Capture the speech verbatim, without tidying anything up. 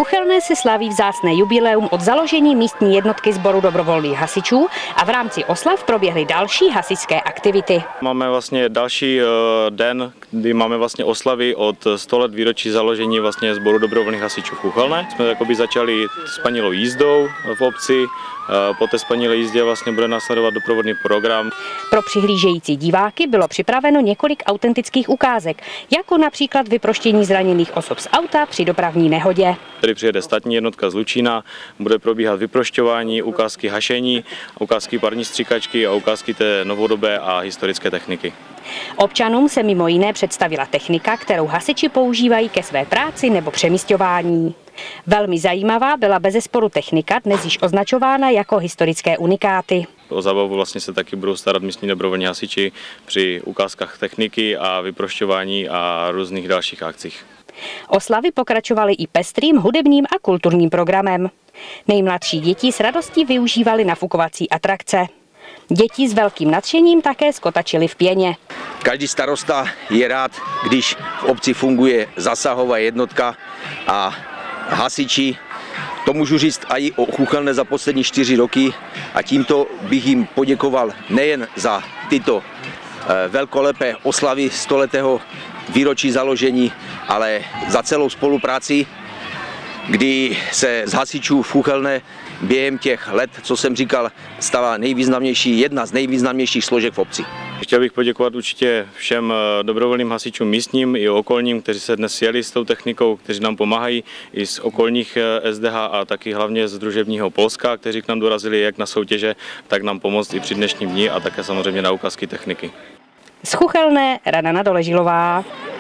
Chuchelné si slaví vzácné jubileum od založení místní jednotky sboru dobrovolných hasičů a v rámci oslav proběhly další hasičské aktivity. Máme vlastně další den, kdy máme vlastně oslavy od sto let výročí založení vlastně sboru dobrovolných hasičů Chuchelné. Jsme jakoby začali s panilou jízdou v obci, po té spanilé jízdě vlastně bude následovat doprovodný program. Pro přihlížející diváky bylo připraveno několik autentických ukázek, jako například vyproštění zraněných osob z auta při dopravní nehodě. Tady přijede státní jednotka z Lučína, bude probíhat vyprošťování, ukázky hašení, ukázky parní stříkačky a ukázky té novodobé a historické techniky. Občanům se mimo jiné představila technika, kterou hasiči používají ke své práci nebo přemisťování. Velmi zajímavá byla bezesporu technika, dnes již označována jako historické unikáty. O zábavu vlastně se taky budou starat místní dobrovolní hasiči při ukázkách techniky a vyprošťování a různých dalších akcích. Oslavy pokračovaly i pestrým hudebním a kulturním programem. Nejmladší děti s radostí využívaly nafukovací atrakce. Děti s velkým nadšením také skotačily v pěně. Každý starosta je rád, když v obci funguje zásahová jednotka a hasiči. To můžu říct i o Chuchelné za poslední čtyři roky a tímto bych jim poděkoval nejen za tyto velkolepé oslavy stoletého výročí založení, ale za celou spolupráci, kdy se z hasičů v Chuchelné během těch let, co jsem říkal, stala nejvýznamnější, jedna z nejvýznamnějších složek v obci. Chtěl bych poděkovat určitě všem dobrovolným hasičům místním i okolním, kteří se dnes sjeli s tou technikou, kteří nám pomáhají i z okolních S D H a taky hlavně z družebního Polska, kteří k nám dorazili jak na soutěže, tak nám pomoct i při dnešním dni a také samozřejmě na ukázky techniky. Z Chuchelné Radana Doležilová.